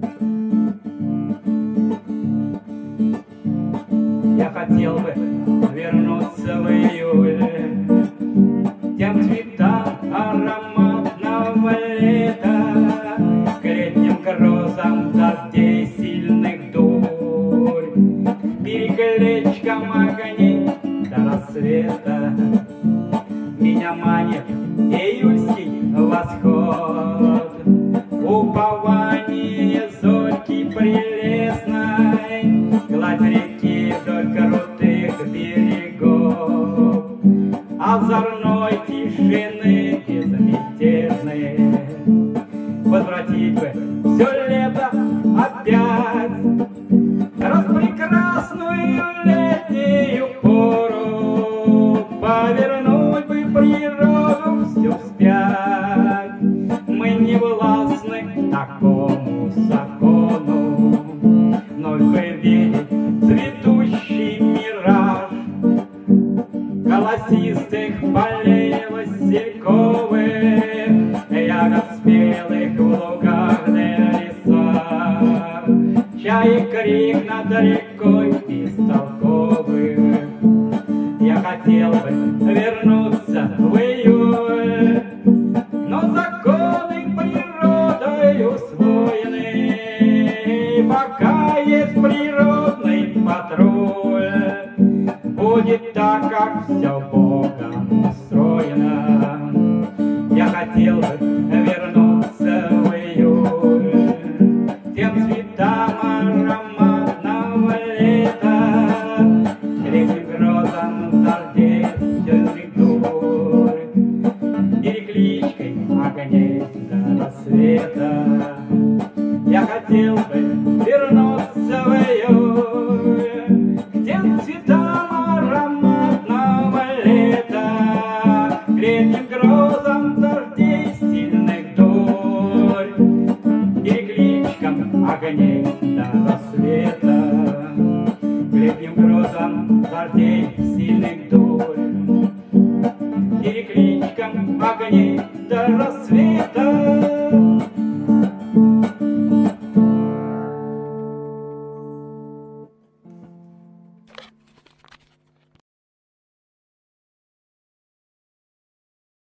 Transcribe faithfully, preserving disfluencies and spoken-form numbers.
Я хотел бы вернуться в июль, тем цветам ароматного лета, к летним грозам дождей сильных дурь, к перекличкам огней до рассвета. Меня манит июльский восход, упование зорьки прелестной, гладь реки вдоль крутых берегов, озорной тишины безмятежной. Возвратить бы все лето опять, распрекрасную летнюю пору, повернуть бы природу всю вспять. Мы не властны такому закону, вновь бы видеть цветущий мираж голосистых полей васильковых, ягод спелых в лугах да лесах, чаек крик над рекой бестолковых. Я хотел бы вернуться в июль, но законы природой усвоены, пока есть природный патруль, будет так, как все Богом устроено. Я хотел бы вернуться в июль, тем цветам ароматного лета, летним грозам дождей сильных бурь, перекличкой огней до рассвета. Я хотел бы вернуться в июль, к тем цветам ароматного лета, к летним грозам дождей сильных дурь, перекличкам огней до рассвета, к летним грозам дождей сильных дурь.